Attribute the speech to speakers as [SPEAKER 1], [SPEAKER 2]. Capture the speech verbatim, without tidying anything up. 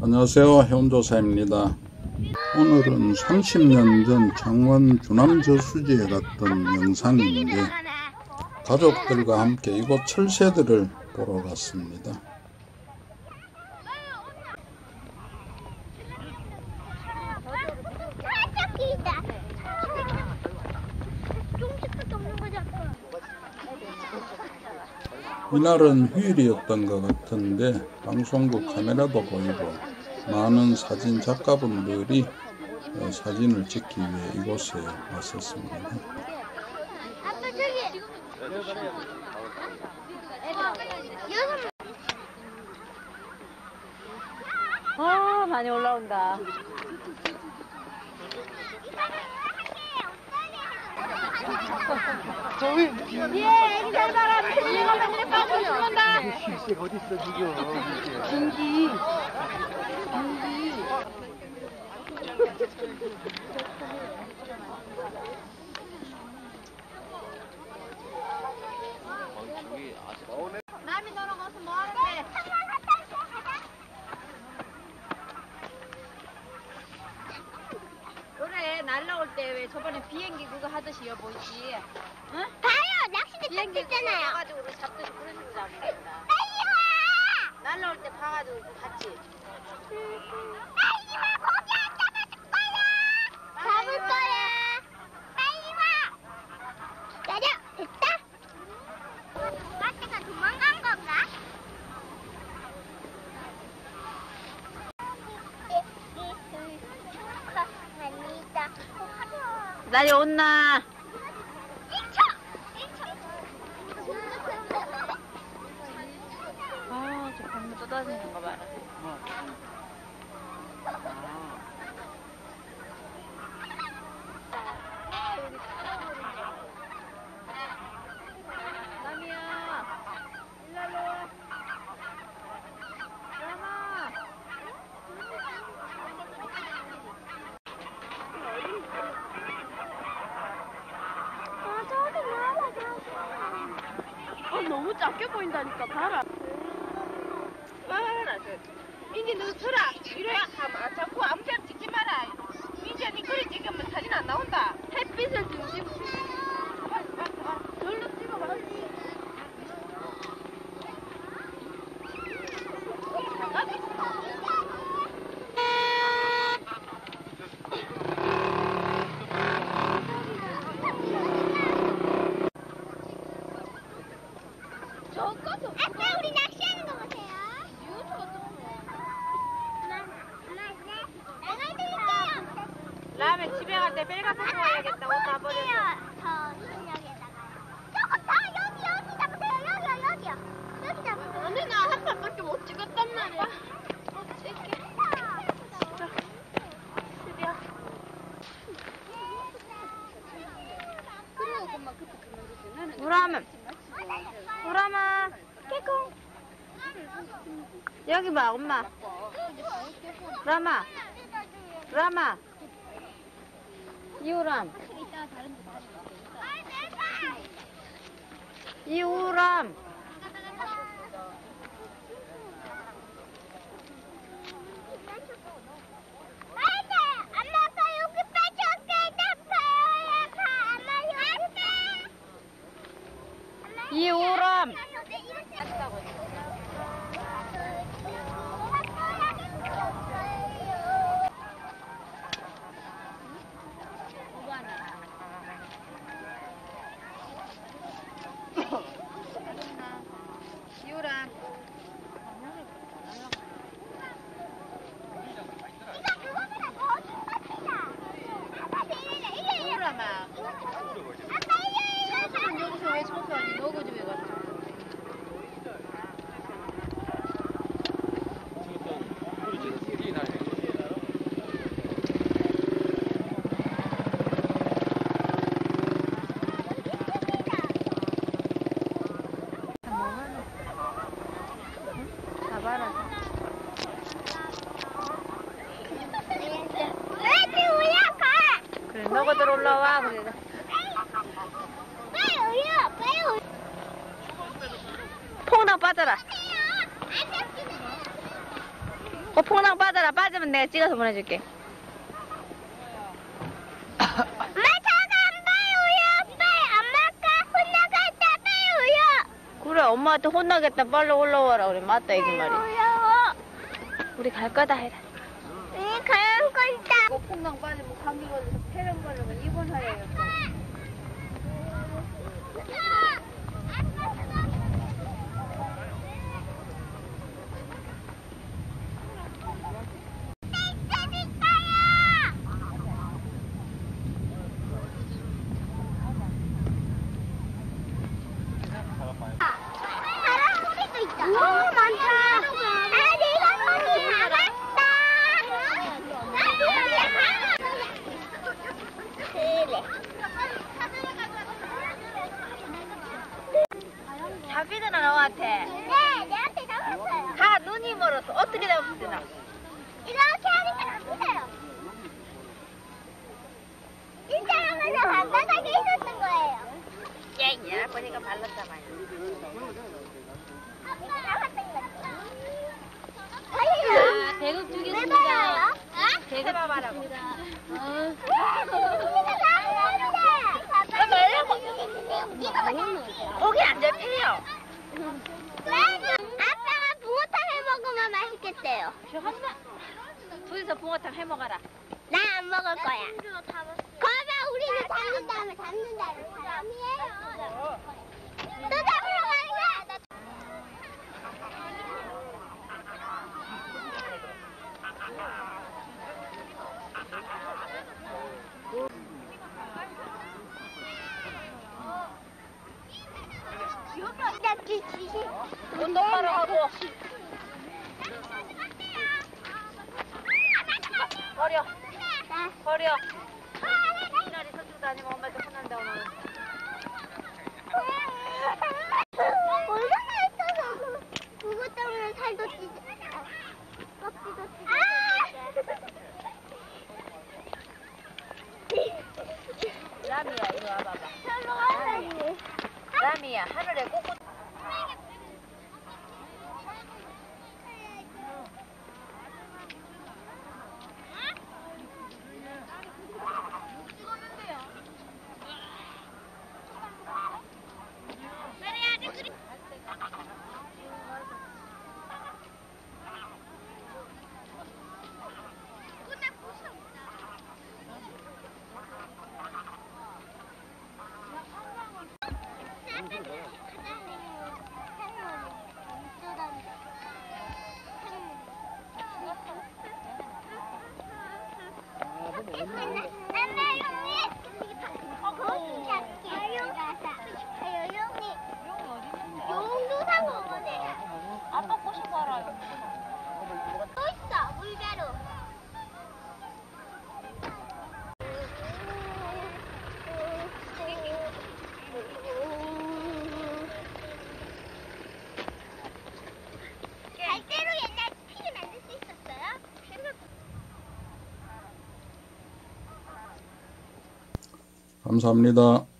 [SPEAKER 1] 안녕하세요, 해운조사입니다. 오늘은 삼십 년 전 창원 주남 저수지에 갔던 영상인데 가족들과 함께 이곳 철새들을 보러 갔습니다. 이날은 휴일이었던 것 같은데 방송국 카메라도 보이고 많은 사진 작가분들이 사진을 찍기 위해 이곳에 왔었습니다.
[SPEAKER 2] 아, 많이 올라온다.
[SPEAKER 3] 저기
[SPEAKER 2] 예, 애기 잘 봐라. 이거 맨날 빠져 죽는다.
[SPEAKER 3] 씨 어디 있어 지금?
[SPEAKER 2] 진기. 남이 너랑 가서 뭐 하는데? 그래, 날라올 때 왜 저번에 비행기 그거 하듯이 여보 있지? 응?
[SPEAKER 4] 봐요! 낚시대 딱 됐잖아요.
[SPEAKER 2] 가지고 우리 잡듯이 그런 식으로 잡는다.
[SPEAKER 4] 빨리 와!
[SPEAKER 2] 날라올 때 봐가지고 같이.
[SPEAKER 4] 빨리 와! 거기 안 잡아줄 거야! 잡을 거야! 빨리 와! 내려! 됐다? 까치가 도망간 건가? 아니다.
[SPEAKER 2] 날이 온나? 아, 저 방금 쏟아지는 거 봐라. 남이야, 일로 와. 남아.
[SPEAKER 4] 아, 저기 나와,
[SPEAKER 2] 어, 너무 작게 보인다니까, 봐라. 봐라, 저. 민지, 너 서라. 이래, 아, 자꾸 아무 데나 찍지 마라. 민지야, 니 그리 찍으면 사진 안 나온다. 햇빛을 중심. 절로 찍어봐.
[SPEAKER 4] 아까 우리 낚시하는 거 보세요. 내가 해드릴게요.
[SPEAKER 2] 라면 집에 갈 때 빨간 거 먹어야겠다. 옷 다 버려서.
[SPEAKER 4] 저 인력에다가요. 저거 다 여기 여기 잡으세요. 여기요 여기요. 여기 잡으세요.
[SPEAKER 2] 근데 나 한 판밖에 못 찍었단 말이야. 못 찍게. 자, 드디어. 우라면. 우라마. 깨콩. 여기 봐, 엄마. 라마. 라마. 이우람. 이우람. 이우람. 이우람. 어, 풍랑 빠져라. 빠지면 내가 찍어서 보내줄게.
[SPEAKER 4] 엄마 차가 안 봐요. 빨리 엄마가 혼나겠다. 빨리 오요.
[SPEAKER 2] 그래, 엄마한테 혼나겠다. 빨리 올라와라. 우리 맞다, 이게 말이.
[SPEAKER 4] 오요.
[SPEAKER 2] 우리 갈 거다 해라.
[SPEAKER 4] 응, 가는 거다.
[SPEAKER 2] 이거 풍랑 빠지면 감기 걸려서 폐렴 걸리면 입원하래요.
[SPEAKER 4] 바람소리도 있다. 우와, 많다. 아, 내가 거기 가봤다. 그래.
[SPEAKER 2] 잡히드나 너한테?
[SPEAKER 4] 네, 내한테 잡았어요.
[SPEAKER 2] 가 눈이 멀어서 어떻게 잡히드나?
[SPEAKER 4] 이렇게 하니까 잡히세요. 진짜 하면서 바닥에 있었던 거예요.
[SPEAKER 2] 예, 얘 보니까 발랐잖아요.
[SPEAKER 4] 아빠 나갔던 거.
[SPEAKER 2] 자, 대국
[SPEAKER 4] 왜
[SPEAKER 2] 주겠습니다.
[SPEAKER 4] 봐요?
[SPEAKER 2] 대국 봐봐라고. 고기 안 잡혀요.
[SPEAKER 4] 아빠가 붕어탕 해 먹으면 맛있겠대요.
[SPEAKER 2] 둘이서 붕어탕 해 먹어라.
[SPEAKER 4] 나 안 먹을 거야. 거봐, 우리는 잡는 다음에 잡는 다음에 사람이에요. 또 잡으러 가는 거야. 잡기 주시.
[SPEAKER 2] 눈 똑바로 하고. 버려. 버려. 이날이 서쪽 다니면 엄마한테 혼난다고 나는.
[SPEAKER 4] 얼마나 있어서 그거 때문에 살도 찌. 껍질도 찌.
[SPEAKER 2] 라미야, 이리 와봐봐.
[SPEAKER 4] 저로 가야지.
[SPEAKER 2] 라미야, 하늘에 꽃꽃. 아빠 꼬신 거 알아요.
[SPEAKER 4] 또 있어, 물개로. 갈대로 옛날 피를 만들 수 있었어요?
[SPEAKER 1] 감사합니다.